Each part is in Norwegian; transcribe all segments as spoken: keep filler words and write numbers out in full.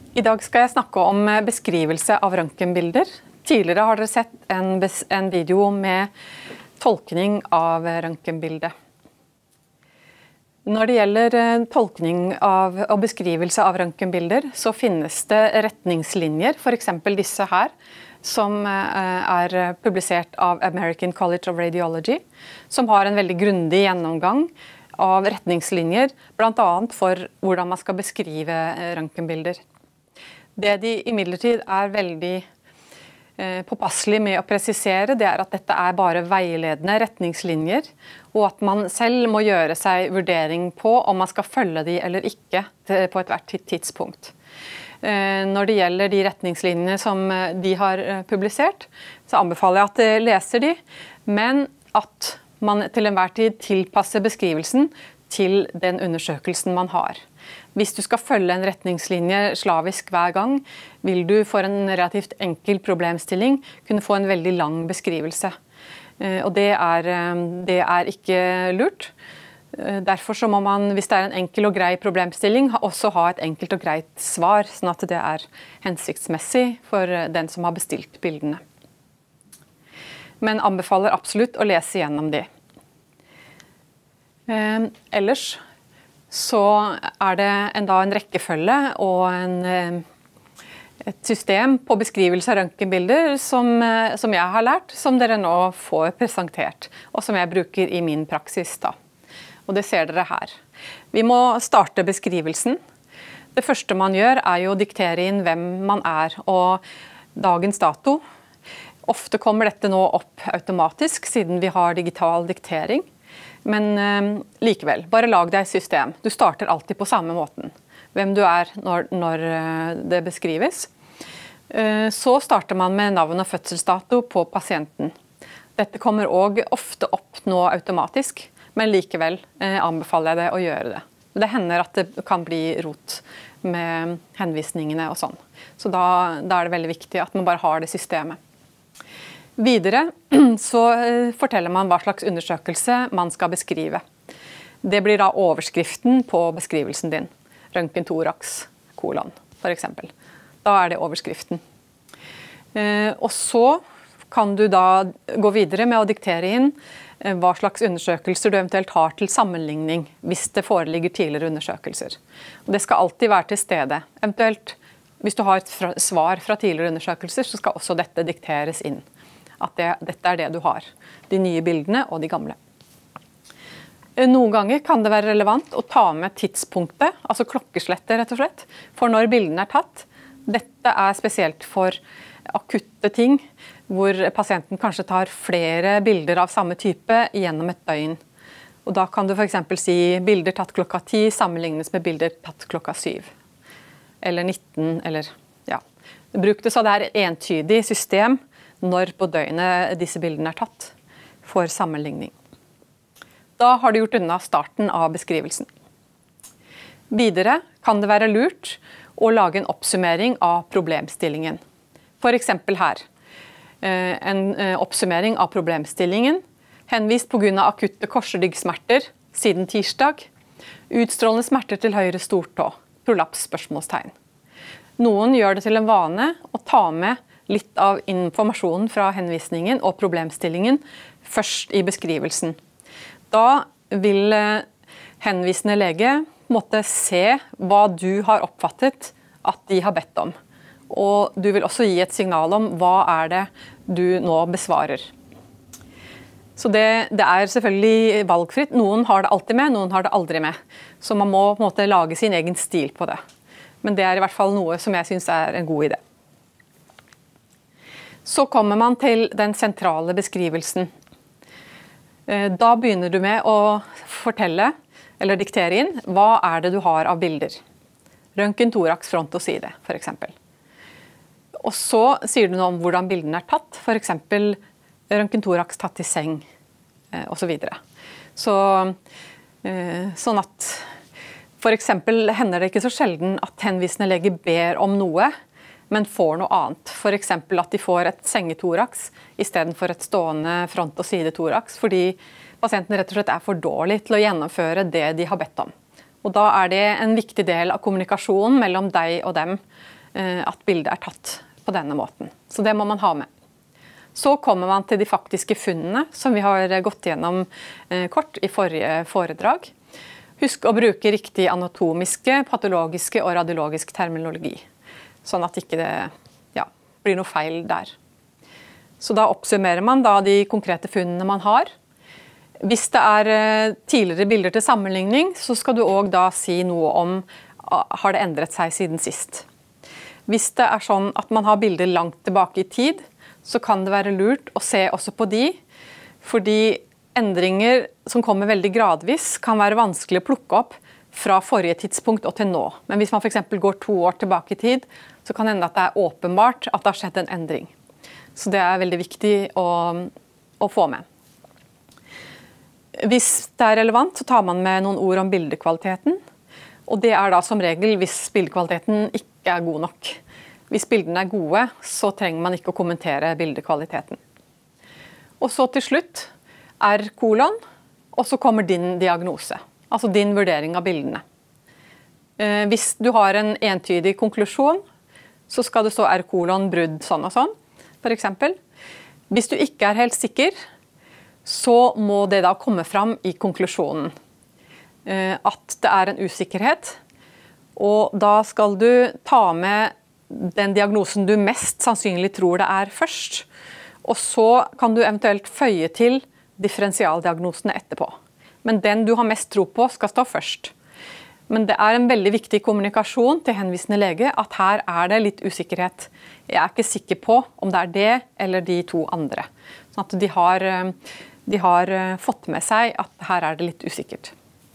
I dag skal jeg snakke om beskrivelse av røntgenbilder. Tidligere har dere sett en, en video med tolkning av røntgenbildet. Når det gjelder tolkning av, og beskrivelse av røntgenbilder, så finnes det retningslinjer, for eksempel disse her, som er publisert av American College of Radiology, som har en veldig grundig gjennomgang av retningslinjer, blant annet for hvordan man skal beskrive røntgenbilder. Det de imidlertid er veldig eh, påpasselig med å presisere, det er at dette er bare veiledende retningslinjer, og at man selv må gjøre seg vurdering på om man skal følge de eller ikke på et hvert tidspunkt. Eh, når det gjelder de retningslinjene som de har publisert, så anbefaler jeg at de leser de, men at man til enhver tid tilpasser beskrivelsen til den undersøkelsen man har. Hvis du skal følge en retningslinje slavisk hver gang, vil du for en relativt enkel problemstilling kunne få en veldig lang beskrivelse. Og det er, det er ikke lurt. Derfor så må man, hvis det er en enkel og grei problemstilling, også ha et enkelt og greit svar, sånn at det er hensiktsmessig for den som har bestilt bildene. Men anbefaler absolutt å lese gjennom de. Ellers så er det en, da en rekkefølge og en, et system på beskrivelse av røntgenbilder som, som jeg har lært, som dere nå får presentert, og som jeg bruker i min praksis da. Og det ser dere her. Vi må starte beskrivelsen. Det første man gjør er jo å diktere inn hvem man er, og dagens dato. Ofte kommer dette nå opp automatisk, siden vi har digital diktering. Men eh, likevel, bare lag deg et system. Du starter alltid på samme måten. Hvem du er når, når det beskrives. Eh, så starter man med navn og fødselsdato på pasienten. Dette kommer også ofte opp nå automatisk, men likevel eh, anbefaler jeg deg å gjøre det. Det hender at det kan bli rot med henvisningene og sånn. Så da, da er det veldig viktig at man bare har det systemet. Videre så forteller man hva slags undersøkelse man skal beskrive. Det blir da overskriften på beskrivelsen din. Røntgentoraks, kolon, for eksempel. Da er det overskriften. Og så kan du da gå videre med å diktere inn hva slags undersøkelser du eventuelt har til sammenligning, hvis det foreligger tidligere undersøkelser. Og det skal alltid være til stede. Eventuelt, hvis du har et svar fra tidligere undersøkelser, så skal også dette dikteres inn. At det, dette er det du har. De nye bildene og de gamle. Noen ganger kan det være relevant å ta med tidspunktet, altså klokkeslettet rett og slett, for når bildene er tatt. Dette er spesielt for akutte ting, hvor pasienten kanskje tar flere bilder av samme type gjennom et døgn. Og da kan du for eksempel si bilder tatt klokka ti sammenlignes med bilder tatt klokka syv. Eller nitten, eller ja. Bruk det så det er et entydig system når på døgnet disse bildene er tatt, for sammenligning. Da har du gjort unna starten av beskrivelsen. Videre kan det være lurt å lage en oppsummering av problemstillingen. For eksempel her. En oppsummering av problemstillingen, henvist på grunn av akutte korsryggsmerter siden tirsdag, utstrålende smerter til høyre stortå, prolaps spørsmålstegn. Noen gjør det til en vane å ta med litt av informasjonen fra henvisningen og problemstillingen først i beskrivelsen. Da vil henvisende lege måtte se hva du har oppfattet at de har bedt om. Og du vil også gi et signal om hva er det du nå besvarer. Så det, det er selvfølgelig valgfritt. Noen har det alltid med, noen har det aldri med. Så man må på en måte lage sin egen stil på det. Men det er i hvert fall noe som jeg synes er en god idé. Så kommer man til den sentrale beskrivelsen. Da begynner du med å fortelle, eller diktere inn, hva er det du har av bilder. Røntgentoraks, front og side, for eksempel. Og så sier du noe om hvordan bildene er tatt, for eksempel røntgentoraks tatt i seng, og så videre. Så, sånn at, for eksempel hender det ikke så sjelden at henvisende lege ber om noe, men får noe annet. For eksempel at de får et sengetoraks i stedet for et stående front- og sidetoraks, fordi pasienten rett og slett er for dårlig til å gjennomføre det de har bedt om. Og da er det en viktig del av kommunikasjonen mellom deg og dem, at bildet er tatt på denne måten. Så det må man ha med. Så kommer man til de faktiske funnene som vi har gått gjennom kort i forrige foredrag. Husk å bruke riktig anatomiske, patologiske og radiologisk terminologi, sånn at ikke det ja, blir noe feil der. Så da oppsummerer man da de konkrete funnene man har. Hvis det er tidligere bilder til sammenligning, så skal du også da si noe om har det endret seg siden sist. Hvis det er sånn at man har bilder langt tilbake i tid, så kan det være lurt å se også på de, fordi endringer som kommer veldig gradvis kan være vanskelig å plukke opp fra forrige tidspunkt og til nå. Men hvis man for eksempel går to år tilbake i tid, så kan det hende at det er åpenbart at det har skjedd en endring. Så det er veldig viktig å, å få med. Hvis det er relevant, så tar man med noen ord om bildekvaliteten. Og det er da som regel hvis bildekvaliteten ikke er god nok. Hvis bildene er gode, så trenger man ikke å kommentere bildekvaliteten. Og så til slutt R kolon, og så kommer din diagnose. Altså din vurdering av bildene. Hvis du har en entydig konklusjon, så skal det stå R kolon brudd sånn og sånn, for eksempel. Hvis du ikke er helt sikker, så må det da komme fram i konklusjonen. At det er en usikkerhet, og da skal du ta med den diagnosen du mest sannsynlig tror det er først, og så kan du eventuelt føye til differensialdiagnosene etterpå. Men den du har mest tro på skal stå først. Men det er en veldig viktig kommunikasjon til henvisende lege at her er det litt usikkerhet. Jeg er ikke sikker på om det er det eller de to andre. Sånn at de har, de har fått med seg at her er det litt usikkert.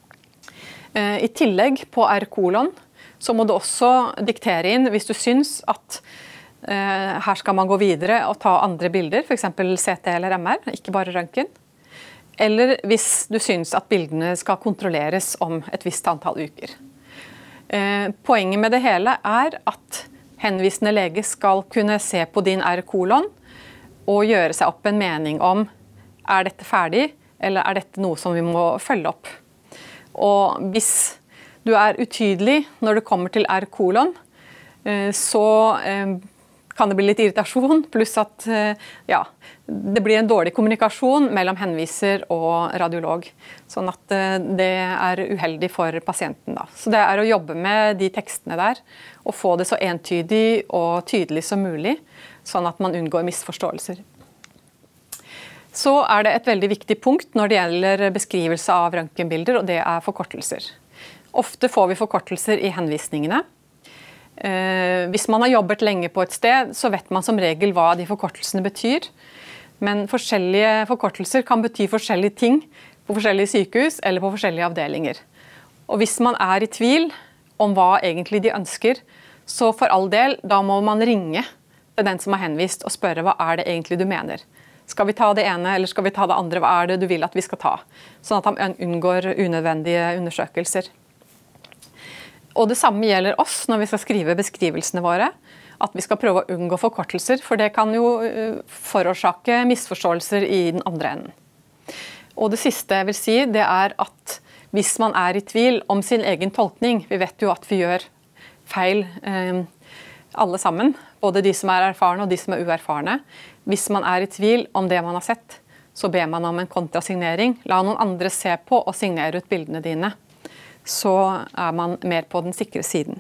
I tillegg på R kolon så må du også diktere inn hvis du syns at uh, her skal man gå videre og ta andre bilder, for eksempel C T eller M R, ikke bare røntgen. Eller hvis du syns at bildene skal kontrolleres om et visst antall uker. Uh, poenget med det hele er at henvisende lege skal kunne se på din R kolon og gjøre seg opp en mening om er dette ferdig, eller er dette noe som vi må følge opp. Og hvis du er utydelig når det kommer til R kolon, så kan det bli litt irritasjon, pluss at ja, det blir en dårlig kommunikasjon mellom henviser og radiolog. Sånn at det er uheldig for pasienten da. Så det er å jobbe med de tekstene der, og få det så entydig og tydelig som mulig, sånn at man unngår misforståelser. Så er det et veldig viktig punkt når det gjelder beskrivelse av røntgenbilder, og det er forkortelser. Ofte får vi forkortelser i henvisningene. Eh, hvis man har jobbet lenge på et sted, så vet man som regel hva de forkortelsene betyr. Men forskjellige forkortelser kan bety forskjellige ting på forskjellige sykehus eller på forskjellige avdelinger. Og hvis man er i tvil om hva egentlig de ønsker, så for all del, da må man ringe til den som har henvist og spørre hva er det egentlig du mener. Skal vi ta det ene, eller skal vi ta det andre? Hva er det du vil at vi skal ta? Sånn at han unngår unødvendige undersøkelser. Og det samme gjelder oss når vi skal skrive beskrivelsene våre, at vi skal prøve å unngå forkortelser, for det kan jo forårsake misforståelser i den andre enden. Og det siste jeg vil si, det er at hvis man er i tvil om sin egen tolkning, vi vet jo at vi gjør feil eh, alle sammen, både de som er erfarne og de som er uerfarne. Hvis man er i tvil om det man har sett, så ber man om en kontrasignering. La noen andre se på og signere ut bildene dine. Så er man mer på den sikre siden.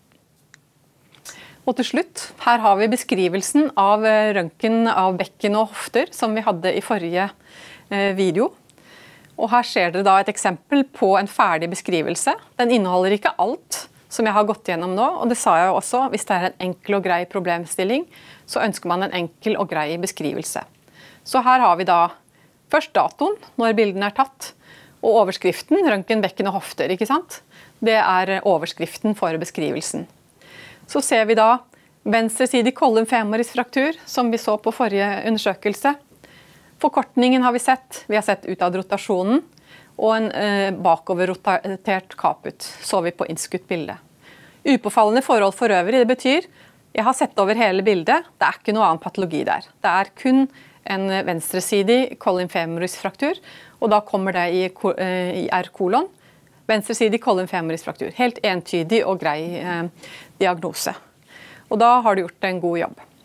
Og til slutt, her har vi beskrivelsen av røntgen av bekken og hofter, som vi hadde i forrige video. Og her ser dere da et eksempel på en ferdig beskrivelse. Den inneholder ikke alt som jeg har gått gjennom nå, og det sa jeg også, hvis det er en enkel og grei problemstilling, så ønsker man en enkel og grei beskrivelse. Så her har vi da først datoen, når bildene er tatt, og overskriften, røntgen, bekken og hofter, ikke sant? Det er overskriften for beskrivelsen. Så ser vi da venstresidig column femoris fraktur, som vi så på forrige undersøkelse. Forkortningen har vi sett, vi har sett utad rotasjonen, og en eh, bakoverrotert kaput, så vi på innskutt bilde. Upåfallende forhold for øvrig, det betyr, jeg har sett over hele bildet, det er ikke noe annen patologi der. Det er kun en venstresidig column femoris fraktur, og da kommer det i, i R kolon, venstresidig column femoris fraktur. Helt entydig og grei eh, diagnose. Og da har du gjort en god jobb.